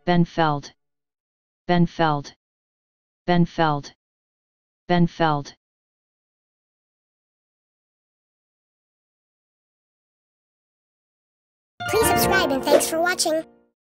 Benfeld, Benfeld, Benfeld, Benfeld. Please subscribe and thanks for watching.